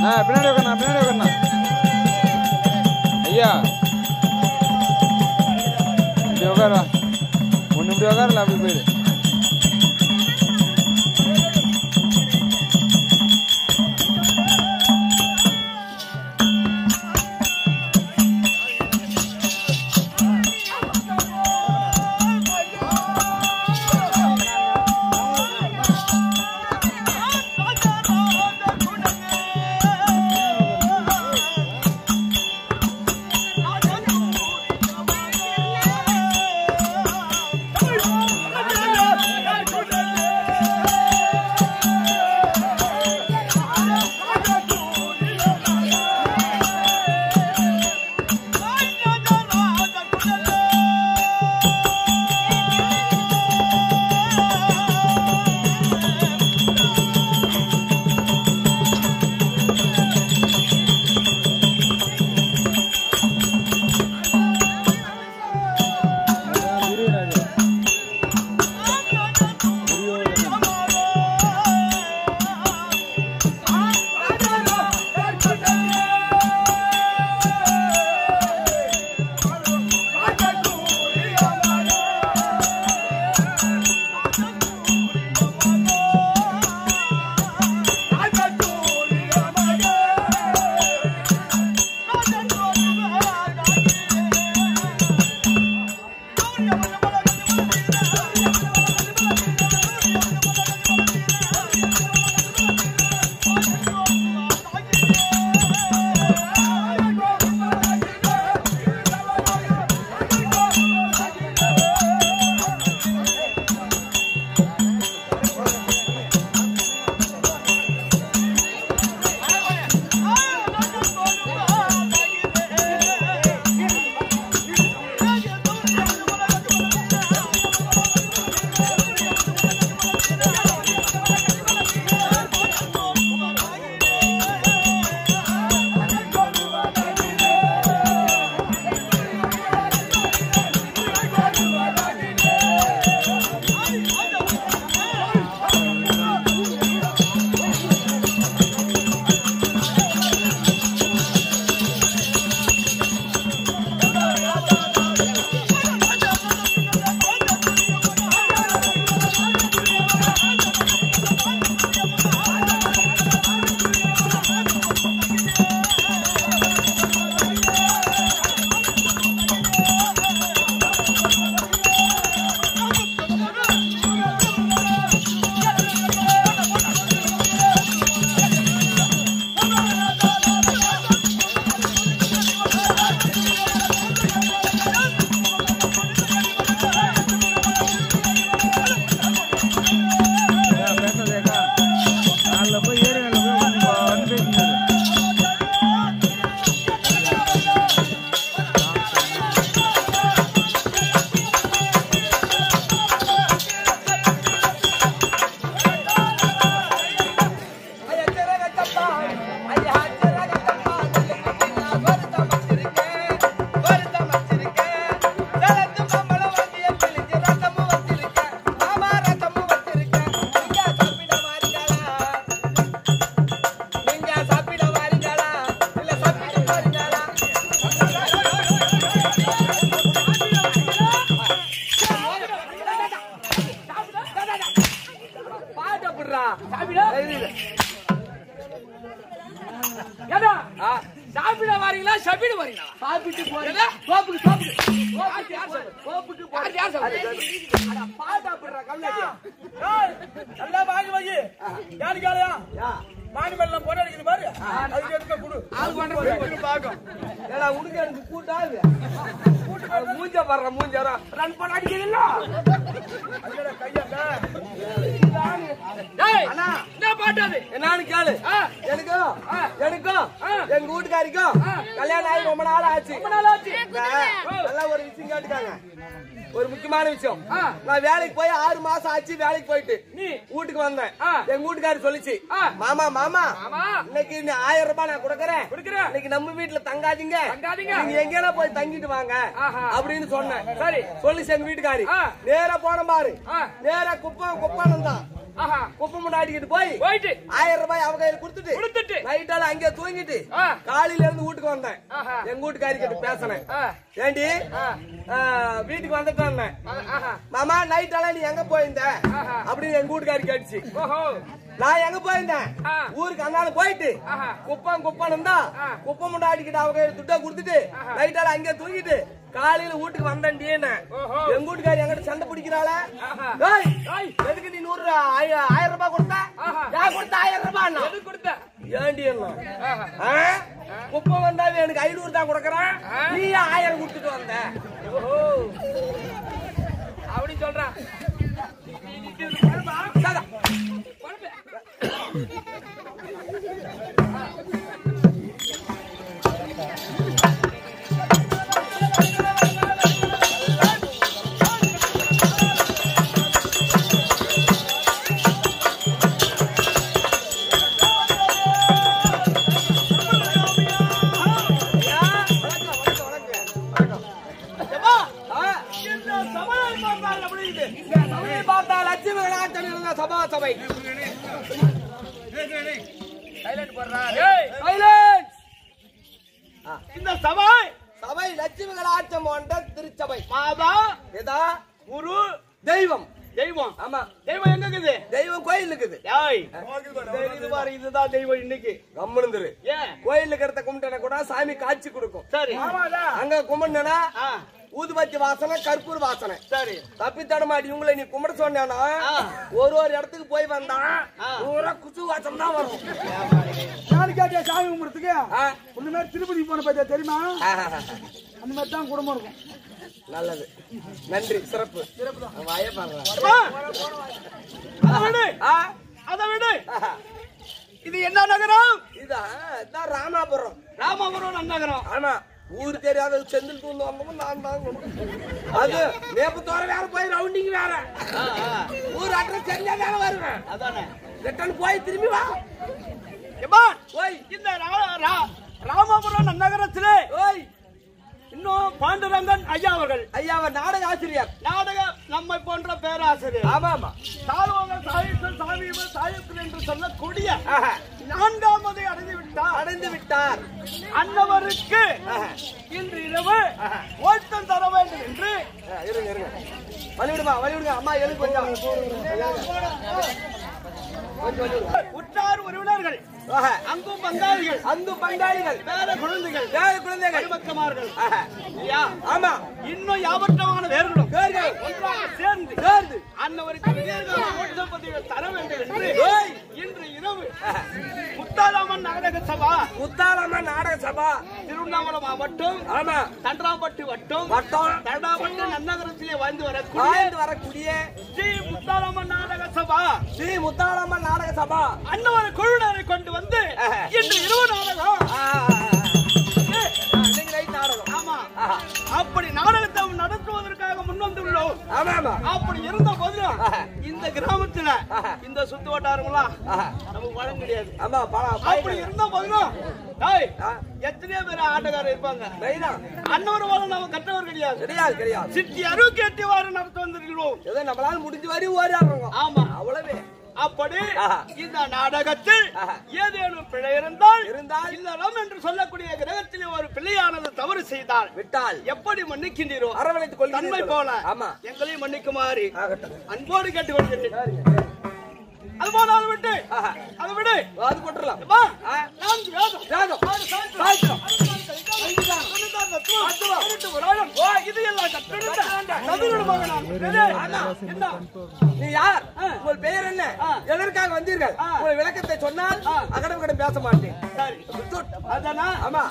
பின்னாடி உட்கார்ண்ணா ஐயா இப்படி உட்காரா ஒன்று இப்படி உட்காரல அப்படி போயிடு சாப்பிட வரீங்களா சாப்பிட வரீங்களா சாப்பிட்டு போறீங்களா கோப்புக்கு கோப்புக்கு போற யார் சாப்பிடு அட பாடா பண்ற கம்லாடி ஏய் நல்லா வாங்கி வாங்கி யாரு கேளையா மானி வெல்லம் போட அடிக்குது பாரு அதுக்கு எடுக்க குடு ஆள் பண்ண போய் பாக்கும் ஏடா உடுங்க எனக்கு கூட்டாது கூட்டு மூஞ்ச வர்ற மூஞ்சரா ரன் பண்ண அடிக்குது இல்ல அடடா கையாடா டேய் அண்ணா என்ன பாட்டாது என்னன்னு கேளு எனக்கும் எங்க வீட்டுக்காரிக்கும் கல்யாணம் ஆகி ரொம்ப நாள் ஆச்சு நல்லா ஒரு விஷயம் கேட்டுக்காங்க ஒரு முக்கியமான விஷயம் நான் வேலைக்கு போய் 6 மாசம் ஆச்சு வேலைக்கு போயிட்டு நீ வீட்டுக்கு வந்தேன் எங்க வீட்டுக்காரர் சொல்லிச்சு மாமா மாமா இன்னைக்கு 1000 ரூபாய் நான் கொடுக்கறேன் இன்னைக்கு நம்ம வீட்டுல தங்காதீங்க நீங்க எங்கேனா போய் தங்கிட்டு வாங்க அப்படின்னு சொன்னேன் சரி சொல்லிச்சு எங்க வீட்டுக்காரி நேரா போன பாரு நேரா குப்பானம் தான் குப்பை முன்னாடிக்கிட்டு போயிட்டு 1000 ரூபாய் அவ கையில கொடுத்துட்டு நைட்டால அங்கே தூங்கிட்டு காலையில இருந்து வீட்டுக்கு வந்தேன். எங்க வீட்டுக்காரி கிட்ட பேசினேன். ஏண்டி வீட்டுக்கு வந்துட்டேன் மாமா, நைட்டால நீ எங்க போயிருந்த அப்படின்னு எங்க வீட்டுக்காரி கேட்டுச்சு. நான் எங்க போயிருந்தேன், ஊருக்கு அந்தால போயிட்டு குப்பம் தான் குப்பை முன்னாடிக்கிட்டு அவ கையில துட்டா கொடுத்துட்டு நைட்டால அங்கே தூங்கிட்டு காலையில வீட்டுக்கு வந்தேன்டி. எங்க வீட்டுக்காரி எங்கிட்ட சண்டை பிடிக்கிறாள, எதுக்கு நீ 1000 ரூபாய் கொடுத்த? நான் கொடுத்த 1000 ரூபாய் கொடுத்த ஏண்டி குப்பம் வந்தாலும் எனக்கு 500 தான் கொடுக்கறான், நீ 1000 கொடுத்துட்டு வந்த அப்படி சொல்றான். இந்த சபை லட்சுமிகள் ஆட்டம் போன்ற திருச்சபை. மாதா ஏதா குரு தெய்வம். ஆமா, தெய்வம் எங்க இருக்குது? தெய்வம் கோயில் இருக்குது. இதுதான் தெய்வம். இன்னைக்கு கம்முனுந்துரு. கோயில் இருக்கிறத கும்பிட்டன கூட சாமி காட்சி கொடுக்கும். சரி, அங்க கும்பிட்டனா ஊதுபத்தி வாசனை, கற்பூர் வாசனை. சரி, தப்பி தடமாடி இவங்களை நீ கும்பிட சொன்னா ஒரு இடத்துக்கு போய் வந்தா ஊரா குசு வாசம் தான் வரும். கேட்டியா சாமி கும்பிடுறதுக்கு? இந்த மாதிரி திருப்பதி போன பத்தியா தெரியுமா? அந்த மாதிரி தான் குடும்பம் இருக்கும். நல்லது, நன்றி, சிறப்பு. வாய பாருங்க. அதை விடு. இது என்ன நகரம்? இதான் ராமாபுரம். நகரம். ஆமா, ஊர் தெரியாத செந்தில் தூண்டு வந்தோம் நான் தான். அது நேப்பத்தோர வேற போய் ரவுண்டிங் வேற. ஊர் அட்ரஸ் சரியா வேற வருவேன். அதானே ரிட்டர்ன் போய் திரும்பி வா. இந்த ராமாபுரம் நகரத்திலே இன்னும் பாண்டுரங்கன் ஐயா அவர் நாடக ஆசிரியர். நம்மை போன்ற பேராசிரியர். ஆமா, சாகித்யம் என்று சொல்லக்கூடிய 4வது அடைந்து விட்டார். அன்னவருக்கு இன்று இரவு ஓட்டம் தர வேண்டும் என்று வழிவிடுங்க அம்மா, எழுதி கொஞ்சம் உற்றார் உறவினர்கள், அங்கும் பங்காளிகள், வேற குழந்தைகள், பக்கமார்கள். ஆமா, இன்னும் யாவற்றமான வேர்களும் சேர்ந்து அன்னவருக்கு தர வேண்டும் என்று இன்று இரவு முத்தாலம்மன் நாடக சபா திருவண்ணாமலை மாவட்டம் தண்டராம்பட்டு வட்டம் தண்டராம்பட்டு நன்னகரத்திலே வாழ்ந்து வரக்கூடிய ஸ்ரீ முத்தாலம்மன் நாடக சபா அன்னவர் குழுவினரை கொண்டு வந்து இன்று இரவு நாடகம். ஆமா, அப்படி நாடகத்தை நடத்துவதற்காக முன்வந்துள்ளோம். அப்படி இருந்த போதிலும் இந்த கிராமத்துல இந்த சுத்து வட்டாரங்களா நமக்கு வழங்க முடியாது. அப்படி இருந்த போதிலும் எத்தனையோ பேர் ஆட்டக்காரர் இருப்பாங்க. அன்னவர் வாழ நம்ம கற்றவர் கிடையாது. சிட்டி அருள் கேட்டுவாறு நடத்த வந்திருக்கிறோம். நம்மளால முடிஞ்ச வரை ஓடிடுறோம். ஆமா, அவ்வளவே. அப்படி இந்த நாடகத்தில் ஏதேனும் பிழை இருந்தால் இல்லறம் என்று சொல்லக்கூடிய கிரகத்திலே ஒரு பிள்ளையானது தவறு விட்டால் எப்படி மன்னிக்கின்றீரோ அரவணைத்துக் கொள்ளும் தன்மை போல எங்களையும் மன்னிக்குமாறு அன்போடு கேட்டுக்கொள்கிறேன். அது போல அதை விட்டு அது போட்டுலாம் இது நீ யார்? உங்கள் பெயர் என்ன? எதற்காக வந்தீர்கள்? உங்கள் விளக்கத்தை சொன்னால் அகடம் பேச மாட்டேன். அதானா? ஆமா.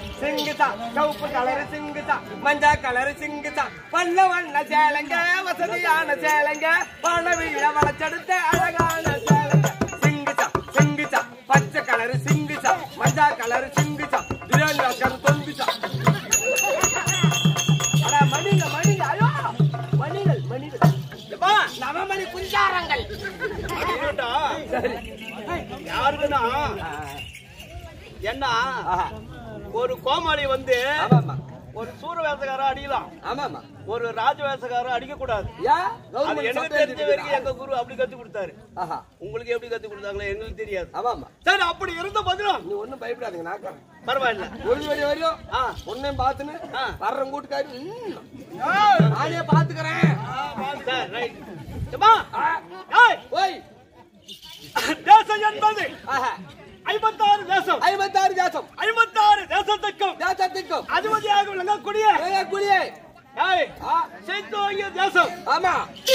சிங்குதா கவுப்பு கலரு சிங்குதா மஞ்சா கலரு சிங்குதா வண்ண வண்ண சேலங்க வசதியான சேலங்க பணவீழ வளச்செடுத்த அழகான சேலங்க சிங்குதா சிங்குதா பச்சை கலரு சிங்குதா மஞ்சா கலரு சிங்குதா பிரியாணி கரு தொங்குதா அட மணிங்க மணிங்க ஐயோ மணிகள் மணிகள் நவமணி குஞ்சாரங்கள் யாருக்குன்னா என்ன ஒரு கோமாளி வந்து ஒரு சூரவேசக்கார அடிக்கலாம். ஆமாமா. ஒரு ராஜவேசக்கார அடிக்க கூடாது. எனக்கு தெரிஞ்ச வரைக்கும் எங்க குரு அப்படி கத்து கொடுத்தாரு. உங்களுக்கு எப்படி கத்து கொடுத்தாங்களோ எங்களுக்கு தெரியாது. ஆமாமா. சரி அப்படி இருந்த பதிலும் நீ ஒண்ணும் பயப்படாதீங்க நான் பரவாயில்ல. ஒரு வரி வரையும் ஒன்னையும் பாத்துன்னு வர்ற கூட்டுக்காரு நானே பாத்துக்கிறேன். தேசம் என்பது 56 தேசம் 56 தேசம் 56 தேசத்துக்கும் அதிபதியாக விளங்கக்கூடிய தேசம். ஆமா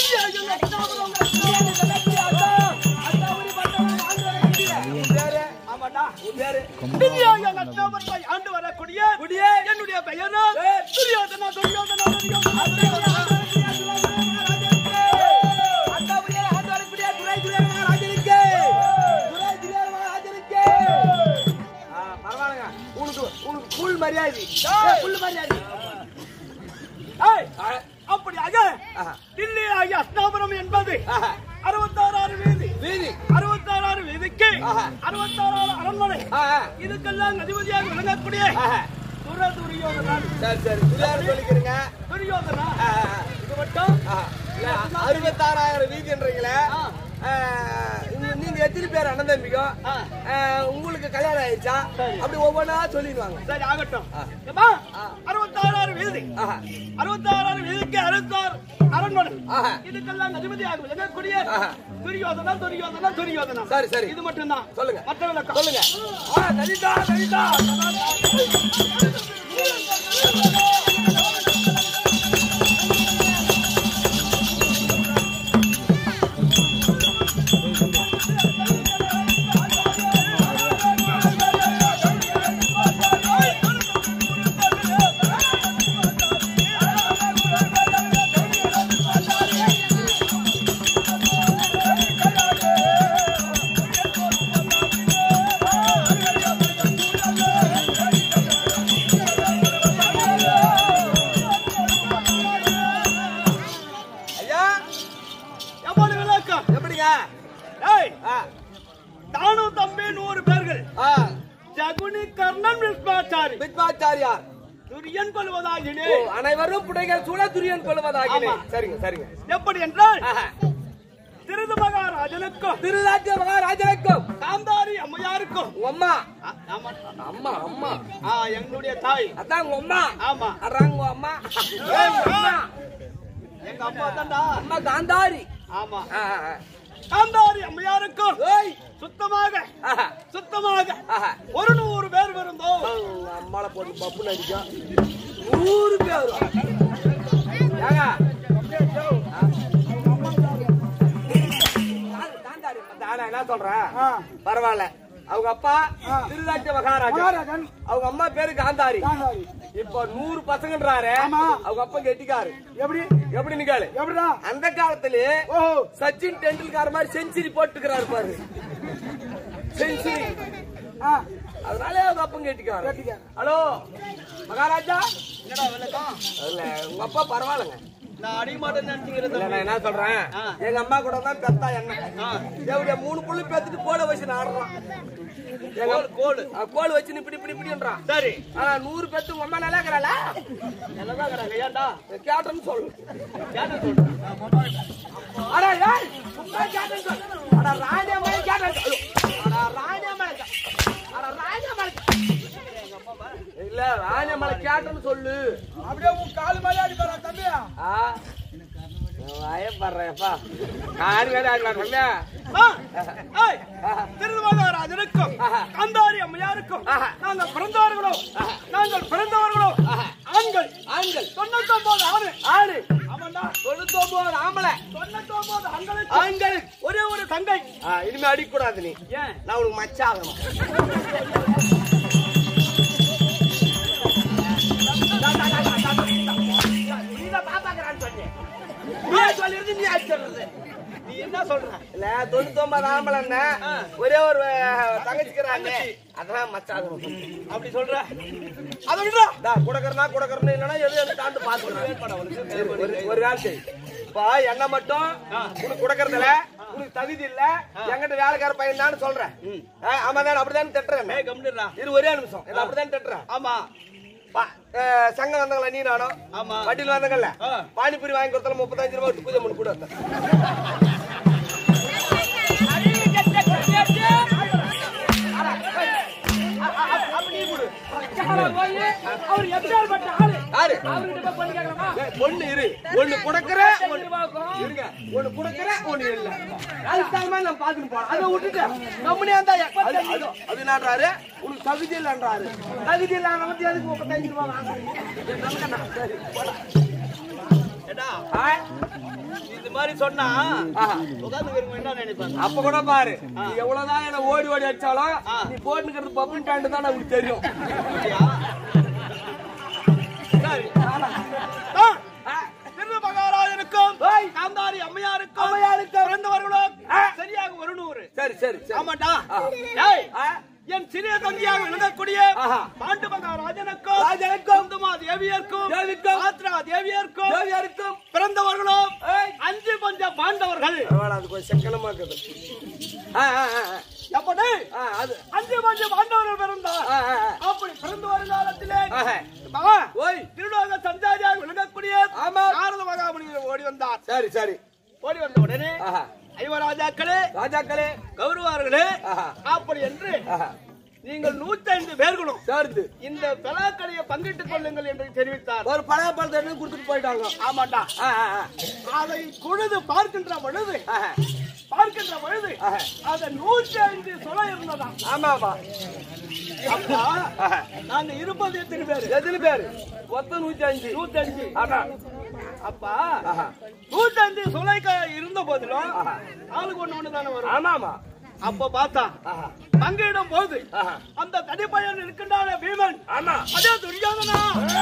ஆண்டு வரக்கூடிய என்னுடைய பெயர் துரியோதனா. புல் மரியாதை அப்படியாக தில்லி ஆகிய அஸ்தாபுரம் என்பது 66 வீதி 66 வீதிக்கு 66 அரண்மனை. இதுக்கெல்லாம் அதிபதியாக விளங்கக்கூடிய துரியோதனா. துரியோதனா இது மட்டும் 66,000 வீதின்றீங்களே. நீங்க எத்தனை பேர் அண்ணன் தம்பிக்கோ உங்களுக்கு கல்யாணம் ஆயிடுச்சா அப்படி ஒவ்வொன்றா சொல்லிடுவாங்க. சரி ஆகட்டும். 66 வீதி 66 வீதிக்கு 66 அரண்மனை. இதுக்கெல்லாம் அதிபதியாக விளங்கக்கூடிய துரியோதனா துரியோதனா துரியோதனா. சரி சரி இது மட்டும் தான். சொல்லுங்க மற்ற விளக்கம் சொல்லுங்க. சரிதா சரிதா. தானும் தம்பி 100 பேர்கள். ஜகுனி கர்ணன் விஸ்வாச்சாரியார் துரியன் கொள்வதாகினே. அனைவரும் புடைகள் சூழ துரியன் கொள்வதாகினே. சரிங்க சரிங்க. எப்படி என்றால் திருது மகாராஜனுக்கும் திருராஜ்ய மகாராஜனுக்கும் காந்தாரி அம்மையாருக்கும் அம்மா அம்மா அம்மா எங்களுடைய தாய் அதான் உங்க அம்மா. ஆமா அறாங்க அம்மா எங்க அம்மா தான்டா அம்மா காந்தாரி. ஆமா காந்தாரி அம்மையாருக்கும் சுத்தமாக சுத்தமாக ஒரு 100 பேர் இருந்தோம். அம்மால போட்டு பப்பு நடிக்கும் 100 பேர். என்ன சொல்றேன் பரவாயில்ல. அவங்க அப்பா திருராஜ்ய மகாராஜன், அவங்க அம்மா பேரு காந்தாரி. இப்ப 100 பசங்கன்றாரு. அவங்க அப்பா கெட்டிக்காரு. எப்படி கேளு. அந்த காலத்திலே சச்சின் டெண்டுல்கர் மாதிரி செஞ்சுரி போட்டுக்கிறாரு பாரு. செஞ்சுரி. அதனால அவங்க அப்பா கெட்டிக்காரு. ஹலோ மகாராஜா. உங்க அப்பா பரவாயில்லங்க. நான் அடிக்க மாட்டேன்னு நினைச்சுக்கிறது. நான் என்ன சொல்றேன், எங்க அம்மா கூட தான் பெத்தா என்ன எப்படியா 3 புள்ளி பேத்துட்டு கோலை வச்சு ஆடுறான். கோல் வச்சு இப்படி இப்படி இப்படின்றான். சரி ஆனா 100 பேத்து உங்க அம்மா நல்லா இருக்கிறாள? நல்லதா இருக்கிறாங்க. ஏன்டா கேட்டன்னு சொல்லு. கேட்டன்னு சொல்லு. அடா ஏய் சும்மா கேட்டன்னு சொல்லு. அடா ராணியம்மா கேட்டன்னு சொல்லு. அடா ராணியம்மா அடா ராணியம்மா இல்ல ராணியம்மா கேட்டன்னு சொல்லு. அப்படியே உன் கால் மேல அடி போறா தம்பி. பயப்படுறேன்ப்பா. கால் மேல அடிக்கலாம் தம்பியா. திருமகாராஜனுக்கும் காந்தாரி அம்மையாருக்கும் நாங்கள் பிறந்தவர்களோ ஆண்கள் 99 ஆணு. ஆமாண்டா 99 ஆம்பளை 99 ஆண்கள் ஒரே ஒரு தங்கை. இனிமே அடிக்க கூடாது. நீ ஏன்? நான் உனக்கு மச்சாகணும். சொல்றது நீ என்ன சொல்ற இல்ல 99 ஆம்பளை ஒரே ஒரு தங்கச்சிக்கிறாங்க அதான் மச்சான் அப்படி சொல்ற அத விடுறா குடக்கறனா இல்லனா எது தாண்டு பாத்துக்கிறேன் ஒரு வேலை செய் பா என்ன மட்டும் உனக்கு குடக்கறதுல உனக்கு தகுதி இல்ல என்கிட்ட வேலைக்கார பையன் தான் சொல்றேன் ஆமா தான் அப்படிதான் திட்டுறேன் கம்மிடுறா இது ஒரே நிமிஷம் என்ன அப்படிதான் திட்டுறேன் ஆமா சங்கம் வந்தாங்களா நீ நானும் ஆமா வண்டியில் வந்தாங்கல்ல பானிபூரி வாங்கி கொடுத்தாலும் 35 ரூபாய் பூஜை பண்ணி கூட பொண்ணு இரு ஒண்ணு குடுக்கற ஒண்ணு குடுக்கற ஒண்ணு இல்ல அதுக்கு நான் பாத்துட்டு போறேன் அதை விட்டுட்டு கம்பெனி அந்த அது நான்றாரு உனக்கு தகுதி இல்லன்றாரு தகுதி இல்ல வந்து எதுக்கு 35 ரூபாய் வாங்குறீங்க இந்த மாதிரி சொன்னா என்ன நினைப்பாங்க அப்ப கூட பாரு நீ எவ்வளவுதான் என்ன ஓடி ஓடி அடிச்சாலும் நீ போட்டுக்கிறது பப்ளிக் டாண்டு தான் நமக்கு தெரியும் மகாராஜனுக்கும் காந்தாரி அம்மையாருக்கும் பிறந்தவர்களும் சரியாக 100 சரி சரி ஆமாட்டா என் சிறிய தம்பியாக விளங்கக்கூடிய பாண்டு மகாராஜனுக்கும் தேவியர்க்கும் ஆத்ரா தேவியர்க்கும் பிறந்தவர்களும் 5 பஞ்ச பாண்டவர்கள் அது கொஞ்சம் செக்கலமா இருக்குது எப்படி 5 பஞ்ச பாண்டவர்கள் பிறந்தார் அப்படி பிறந்த வருங்காலத்திலே திருலோக சஞ்சாரியாக விளங்கக்கூடிய நாரத மகாமுனிவர் ஓடி வந்தார் சரி சரி ஓடி வந்த உடனே ராஜாக்களே கௌரவார்களே அப்படி என்று நீங்கள் 105 பேர்களும் சேர்ந்து இந்த பலாக்கடையை பங்கிட்டுக் கொள்ளுங்கள் என்று தெரிவித்தார். ஒரு பலாப்பழத்தை கொடுத்துட்டு போயிட்டாங்க. ஆமாட்டா. அதை குழுது பார்க்கின்ற பொழுது அது 105 சொல இருந்ததா? ஆமாமா. அப்பா நாங்க இருப்பது எத்தனை பேர்? எத்தனை பேர்? மொத்தம் 105. அப்பா 105 சொலைக்கு இருந்த போதிலும் ஆளுக்கு ஒண்ணு தானே வரும். ஆமாமா. அப்ப பார்த்தா பங்கிடும் போது அந்த தடிப்பையன் இருக்கின்றான பீமன், அதே துரியோதனா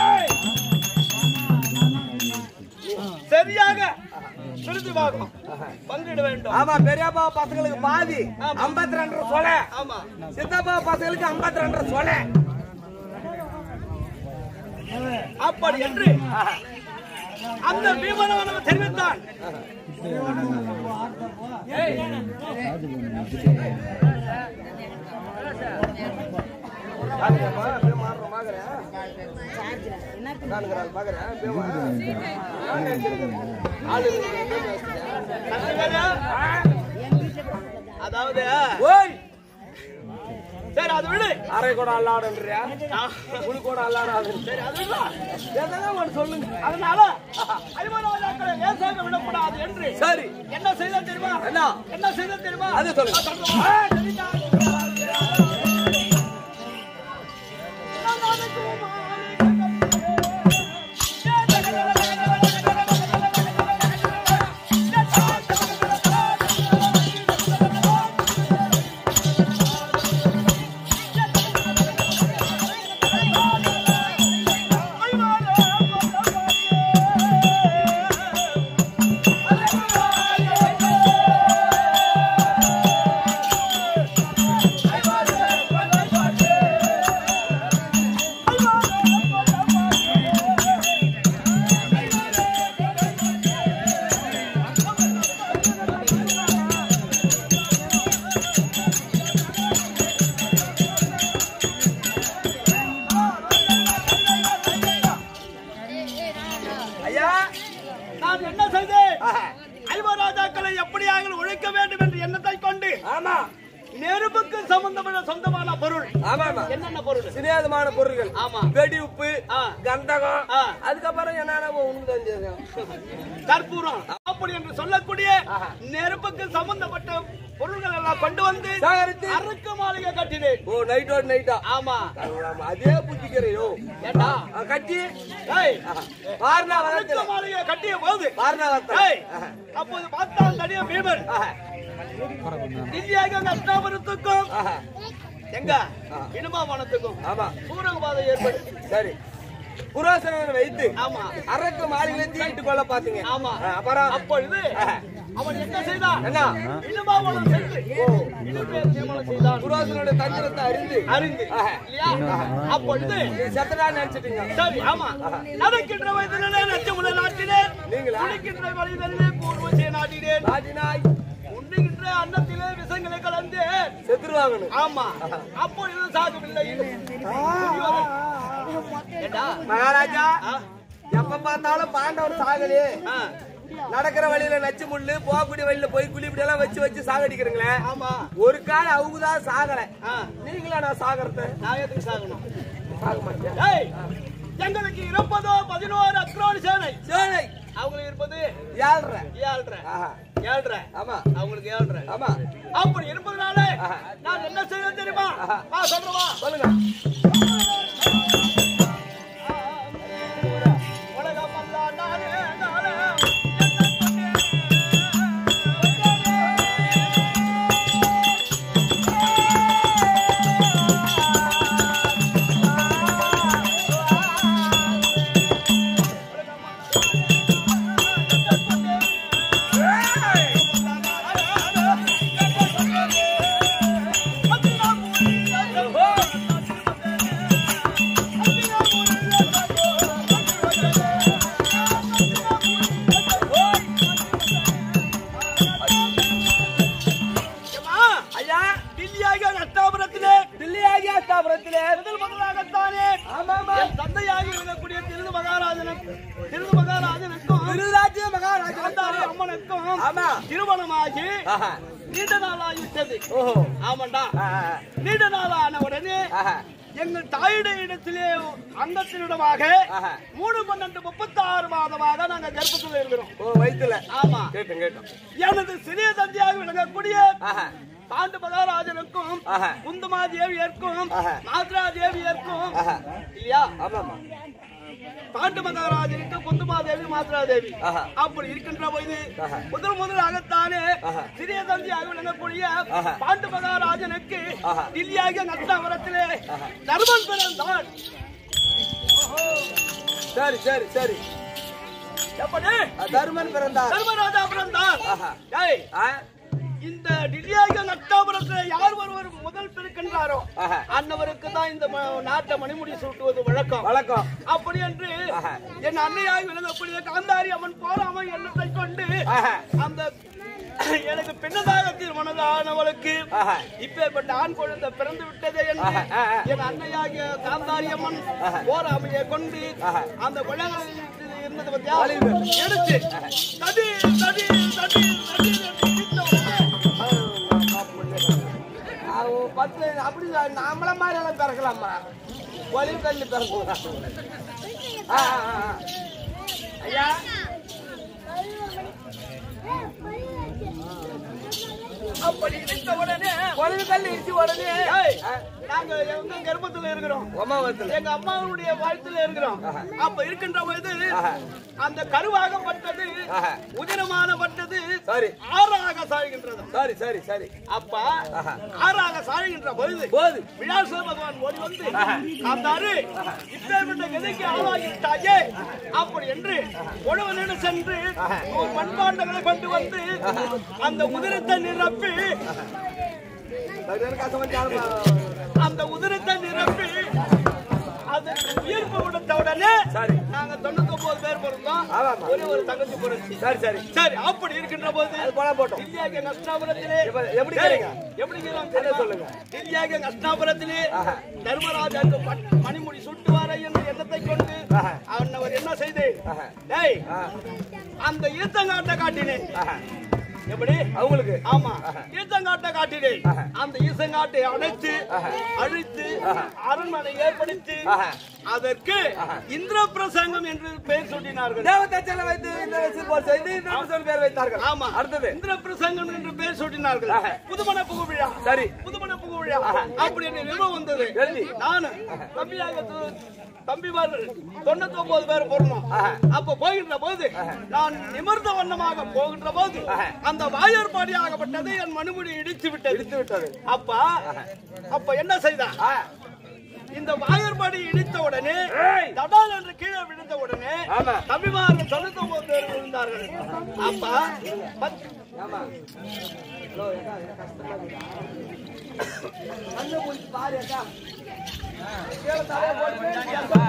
சரியாக பிரித்து பார்க்கும் பங்கிட வேண்டும். ஆமா, பெரியப்பா பசங்களுக்கு பாதி 52 சொலை. ஆமா, சித்தப்பா பசங்களுக்கு 52 சொலை. அப்படி என்று அந்த பீமனவன் தெரிவித்தான். அதாவது சரி அது விடு. அரை கூட அல்லாடுன்றியா? முழு கூட அல்லாடாது. சரி அது ஒன்று சொல்லுங்க. அதனால ஐவராஜாக்களை லேசாக விடக்கூடாது என்று சரி என்ன செய்த தெரியுமா? என்ன செய்த தெரியுமா? அது சொல்லுங்க. நெருப்புக்கு சொந்தமான பொருள். என்னென்ன பொருள்? சிறியமான பொருள்கள். ஆமா, வெடி உப்பு, கந்தகம், அதுக்கப்புறம் என்ன கற்பூரம், அப்படி என்று சொல்லக்கூடிய நெருப்புக்கு சம்பந்தப்பட்ட பொருள்கள் எல்லாம் கொண்டு வந்து அறுக்கு மாளிகை கட்டினேன். ஓ, நைட்டோட நைட்டா? ஆமா, அதே புத்திக்கிறையோ ஏண்டா கட்டி அறுக்கு மாளிகை கட்டிய போது அப்போது பார்த்தான் தனியா பீமன் திவ்யாக அஷ்டாபுரத்துக்கும் எங்க இனுமாவனத்துக்கும் சூரகபாதை ஏற்பட்டு சரி புரோசனை வைத்து ஆமா அரக்கு மாளிகளை தீட்டு கொள்ள பாத்தீங்க. ஆமா, அப்புறம் அப்பொழுது அவன் என்ன செய்தான்? என்ன? இடுமாவளம் சென்று இடுபேர் திருமணம் செய்தான். துரோசனுடைய தந்திரத்தை அறிந்து இல்லையா? அப்பொழுது செத்தடா நினைச்சிட்டீங்க. சரி, ஆமா. நடக்கின்ற வயதிலே நச்சமுள்ள நாட்டினேன், குளிக்கின்ற வழிகளிலே பூர்வசிய நாட்டினேன், நாட்டினாய் உண்ணுகின்ற அன்னத்திலே விஷங்களை கலந்து செத்துருவாங்கன்னு. ஆமா. அப்பொழுது சாகவில்லை. ஏண்டா மகாராஜா எப்ப பார்த்தாலும் பாண்டவர் சாகலையே, நடக்கிற வழியில நச்சு முள்ளு, போகக்கூடிய வழியில போய் குளிப்படி எல்லாம் வச்சு சாகடிக்கிறீங்களே. ஆமா. ஒரு கால அவங்கதான் சாகல, நீங்களா நான் சாகறத? நான் எதுக்கு சாகணும்? சாக மாட்டேன். எங்களுக்கு இருப்பதோ 11 அக்ரோனி சேனை. சேனை அவங்களுக்கு இருப்பது 7.5. ஆமா, அவங்களுக்கு 7.5. ஆமா. அப்படி இருப்பதனால நான் என்ன செய்ய தெரியுமா? சொல்றவா சொல்லுங்க. திருமணமாகி நீண்ட நாளாகிவிட்டது. ஆமாண்டா. நீண்ட நாளான உடனே எங்கள் தாயுடைய இடத்திலே அங்கத்தினிடமாக 3-12-36 மாதமாக நாங்க கர்ப்பத்தில் இருக்கிறோம். வயிற்றுல. ஆமா. கேட்டோம். எனது சிறிய தந்தையாக விளங்கக்கூடிய பாண்டு மகாராஜனுக்கும் குந்துமா தேவியர்க்கும் மாத்ரா தேவியர்க்கும் இல்லையா? பாண்டு மகாராஜனுக்கு குந்துமா தேவி மாத்ரா தேவி. அப்படி இருக்கின்ற போது முதலாகத்தானே சிறிய தந்தையாக விளங்கக்கூடிய பாண்டு மகாராஜனுக்கு தில்லியாக நத்தாவரத்திலே தர்மன் பிறந்தான். சரி. எப்படி தர்மன் பிறந்தார்? தர்மராஜா பிறந்தார். இந்த டில்லியாக நட்டாபுரத்தில் யார் ஒருவர் முதல் பிறக்கின்றாரோ அன்னவருக்கு தான் இந்த நாட்டை மணிமுடி சூட்டுவது வழக்கம். அப்படி என்று என் அன்னையாக விளங்கக்கூடிய காந்தாரி அம்மன் போராம எண்ணத்தை கொண்டு அந்த எனக்கு பெண்ணதாக திருமணமானவளுக்கு இப்பேற்பட்ட ஆண் குழந்தை பிறந்து விட்டதே என்று என் அன்னையாகிய காந்தாரி அம்மன் போராமையை கொண்டு அந்த குழந்தை இருந்தது பத்தியா எடுத்து தடி தடி தடி தடி அப்படி நம்மள மாதிரி எல்லாம் பிறக்கலாமா? ஒளிவு கல்லு பிறக்கலாம். ஐயா அப்படி இருந்த உடனே ஒளிவு கல்லு இடிச்சு உடனே நாங்க எங்க கர்ப்பத்துல இருக்கிறோம், எங்க அம்மாவுடைய வாழ்த்துல இருக்கிறோம். அப்ப இருக்கின்ற பொழுது அந்த கருவாகப்பட்டது உதிரமானப்பட்டது 6ஆக சாய்கின்றது. சரி. அப்ப 6ஆக சாய்கின்ற பொழுது விழாச பகவான் ஓடி வந்து காந்தாரு இப்பேற்பட்ட கதைக்கு ஆளாகிட்டாயே அப்படி என்று உழவனிடம் சென்று மண்பாண்டங்களை கொண்டு வந்து அந்த உதிரத்தை நிரப்பி அந்த உதிரத்தை நிரப்பி அதற்கு உயிர்ப்பு கொடுத்த உடனே நாங்க 99 பேர் பிறந்தோம். ஒரு தங்கச்சி பிறந்துச்சு. சரி. அப்படி இருக்கின்ற போது தில்லியாக நஷ்டாபுரத்திலே எப்படி சொல்லுங்க. தில்லியாக நஷ்டாபுரத்திலே தர்மராஜாக்கு மணிமுடி சுட்டுவார என்ற எண்ணத்தை கொண்டு அவர் என்ன செய்து அந்த ஈர்த்தங்காட்டை காட்டினேன். எப்படி அவங்களுக்கு? ஆமா, ஈசங்காட்டை காட்டினே. அந்த ஈசங்காட்டை அணைத்து அழித்து அரண்மனை ஏற்படுத்தி அதற்கு இந்திர பிரசங்கம் என்று பெயர் சூட்டினார்கள். தேவதச்சல வைத்து பேர் வைத்தார்கள். ஆமா, அடுத்தது இந்திர பிரசங்கம் என்று பெயர் சூட்டினார்கள். புதுமண புகு விழா. சரி, புதுமண புகு விழா அப்படி என்று நிறுவனம் வந்தது. நான் தம்பிமார்கள் 99 பேர் போறோம். அப்ப போகின்ற போது நான் நிமிர்ந்த வண்ணமாக போகின்ற போது அந்த வாயற்பாடியாகப்பட்டது என் மணிமுடி இடித்து விட்டது. அப்ப என்ன செய்தா? இந்த வாயற்பாடி இடித்த உடனே தடால் என்று கீழே விழுந்த உடனே தம்பிமார்கள் 99 பேர் விழுந்தார்கள். அப்ப ஆமா ஹலோ ஏக்கா கஷ்டமா இருக்கா கண்ணை மூடி பாரு ஏக்கா கீழே தலையை போட்டு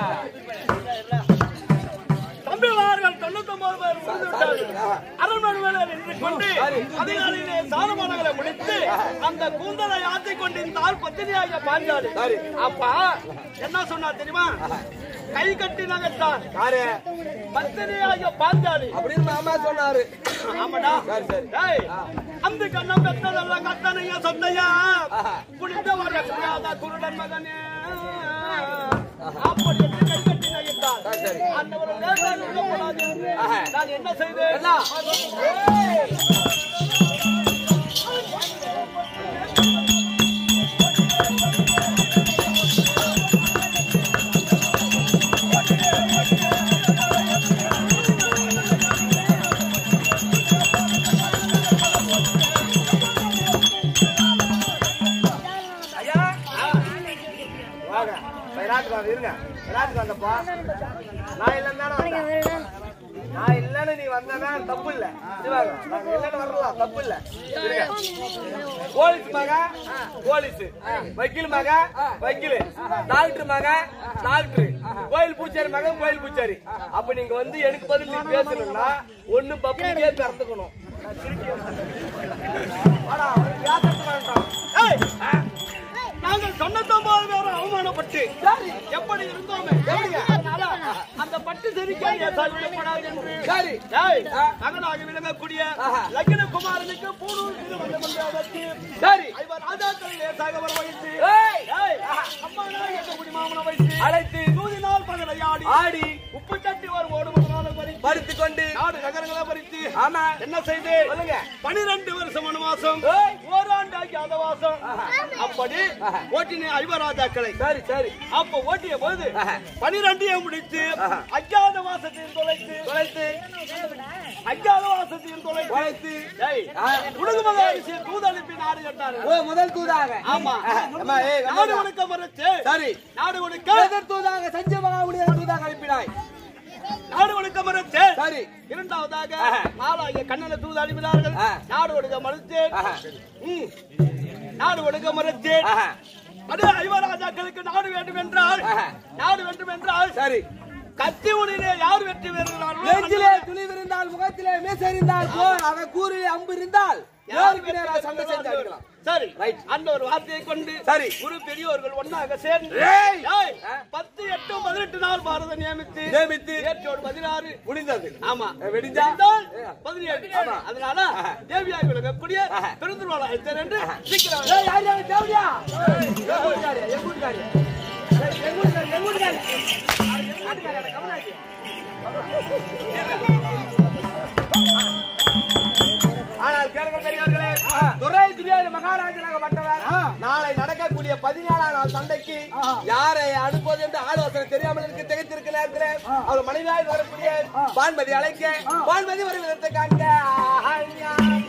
தம்பிமார்கள் 99 பேர் அரண்மனை மேல நின்று கொண்டு அதிகாலையிலே சாதமானங்களை முடித்து அந்த கூந்தலை ஆற்றிக் கொண்டிருந்தால் பத்தினியாக பாஞ்சாலி. அப்பா என்ன சொன்னா தெரியுமா? கை கட்டி நகர்த்தான் யாரு பத்தினியாக பாஞ்சாலி அப்படின்னு மாமா சொன்னாரு. ஆமாடா. அந்த கண்ணம் பெற்றதெல்லாம் கத்தனையா சொத்தையா புனித வர குருடன் மகனே அப்படி என்று கை கட்டி நகர்த்தான். அந்த ஒரு நான் என்ன செய்தேன்? இருங்க நான் இல்லன்னு நீ வந்தா தப்பு இல்ல வரலாம் தப்பு இல்ல. போலீஸ் மக போலீஸ், வக்கீல் மக வக்கீல், டாக்டர் மக டாக்டர், கோயில் பூச்சாரி மக கோயில் பூச்சாரி. அப்ப நீங்க வந்து எனக்கு பதில் நீ பேசணும்னா ஒண்ணு பப்ளிக்கே திறந்துக்கணும். நாங்கள் 99 பேர் அவமானப்பட்டு எப்படி இருந்தோமே அந்த பட்டு செரிக்காய் ஏற்படாது என்று மகனாக விளங்கக்கூடிய லக்ன குமாரனுக்கு மாமனை வைத்து அழைத்து 100 நாள் பகலை ஆடி உப்பு சட்டி ஒரு பறித்து கொண்டு நாடு நகரங்களை பறித்து என்ன செய்து 12 வருஷம் வனவாசம், ஓராண்டு ஆகிய வாசம். அப்படி ஓட்டின ஐவராஜாக்களை அப்ப ஓட்டிய போது 12 முடித்து அஜாத வாசத்தையும் தொலைத்து அஜாத வாசத்தையும் தொலைத்து உடுகுமகாரிசி தூது அனுப்பி நாடு கட்டாரு. முதல் தூதாக ஆமா நாடு உனக்க மறைச்சு நாடு உனக்க தூதாக சஞ்சய் மகாவுடைய தூதாக அனுப்பினாய். நாடு ஒடுக்க மறுத்து இரண்டாவதாக மாலாகிய கண்ணனை தூது அனுப்பினார்கள். நாடு ஒடுக்க மறுத்து நாடு ஒடுக்க மறுத்து அது ஐவராஜாக்களுக்கு நாடு வேண்டும் என்றால் சரி கத்தி உடனே யார் வெற்றி பெறுகிறார்கள்? நெஞ்சிலே துணிவிருந்தால் முகத்திலே மேசறிந்தால் போல் அதை கூறி அம்பு இருந்தால் யாருக்கு நேரா சண்டை செஞ்சு அடிக்கலாம். சரி அந்த ஒரு வார்த்தையை கொண்டு குரு பெரியோர்கள் ஒன்னாக சேர்ந்து 10, 8, 18 நாள் பாரத நியமித்து ஏற்றோடு 16 முடிந்தது. ஆமா வெடிந்தால் 17. அதனால தேவியாக விளங்கக்கூடிய பெருந்துருவாள அழைத்தர் என்று சீக்கிரம் தேவியா ஆனால் கேளுங்கள் பெரியவர்களே, துரை திவ்யாதி மகாராஜனாக பட்டவர் நாளை நடக்கக்கூடிய 14ஆம் நாள் சண்டைக்கு யாரை அனுப்புவது என்று ஆலோசனை தெரியாமல் இருக்கு. திகைத்திருக்க நேரத்தில் அவர் மனைவியாக வரக்கூடிய பான்மதி அழைக்க பான்மதி ஒரு விதத்தை காண்க